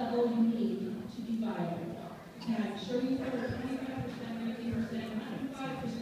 level you need to be viable. And I'm sure you've heard 25%, 50%, 105%.